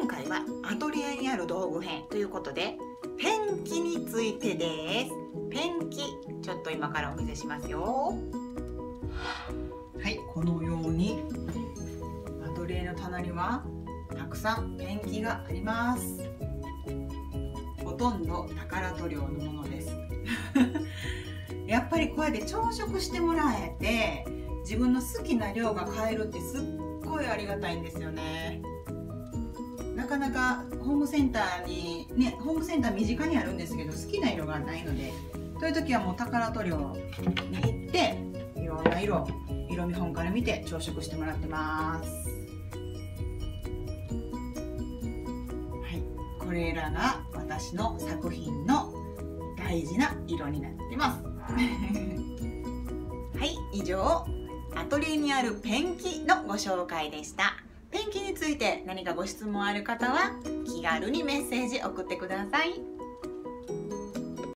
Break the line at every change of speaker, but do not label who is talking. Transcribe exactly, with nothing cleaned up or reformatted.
今回はアトリエにある道具編ということで、ペンキについてです。ペンキ、ちょっと今からお見せしますよ。はい、このようにアトリエの棚にはたくさんペンキがあります。ほとんどタカラトリョウのものですやっぱりこうやって朝食してもらえて自分の好きな量が買えるってすっごいありがたいんですよね。なかなかホームセンターにね、ホームセンター身近にあるんですけど好きな色がないので、そういう時はもうタカラトリョウに行っていろんな色色見本から見て朝食してもらってます。はい、これらが私の作品の大事な色になってますはい、以上アトリエにあるペンキのご紹介でした。ペンキについて何かご質問ある方は気軽にメッセージ送ってください。